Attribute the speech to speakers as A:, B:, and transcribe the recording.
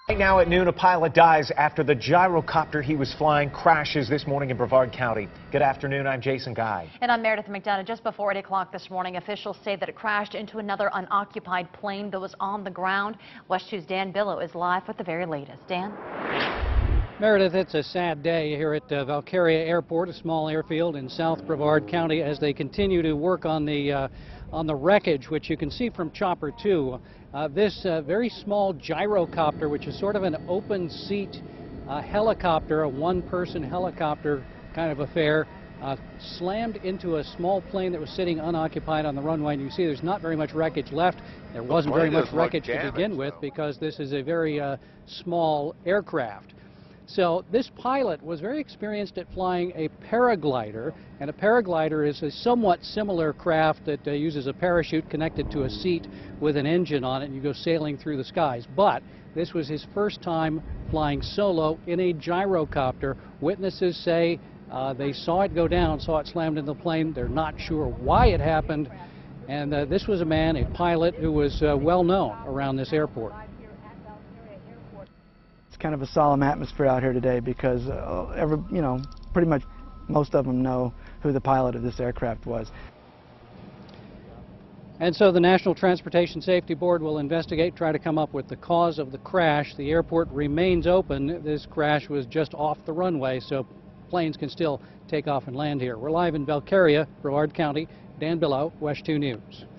A: Right now at noon, a pilot dies after the gyrocopter he was flying crashes this morning in Brevard County. Good afternoon, I'm Jason Guy.
B: And I'm Meredith McDonough. Just before 8 o'clock this morning, officials say that it crashed into another unoccupied plane that was on the ground. WESH 2's Dan Billow is live with the very latest. Dan?
C: Meredith, it's a sad day here at Valkyria Airport, a small airfield in South Brevard County, as they continue to work on the wreckage, which you can see from Chopper 2. This very small gyrocopter, which is sort of an open-seat helicopter, a one-person helicopter kind of affair, slammed into a small plane that was sitting unoccupied on the runway. And you see there's not very much wreckage left. There wasn't very much wreckage to begin with because this is a very small aircraft. So this pilot was very experienced at flying a paraglider, and a paraglider is a somewhat similar craft that uses a parachute connected to a seat with an engine on it, and you go sailing through the skies. But this was his first time flying solo in a gyrocopter. Witnesses say they saw it go down, saw it slammed into the plane. They're not sure why it happened, and this was a man, a pilot, who was well known around this airport.
D: Kind of a solemn atmosphere out here today because pretty much most of them know who the pilot of this aircraft was.
C: And so the National Transportation Safety Board will investigate, try to come up with the cause of the crash. The airport remains open. This crash was just off the runway, so planes can still take off and land here. We're live in Valkyria, Brevard County. Dan Billow, WESH 2 News.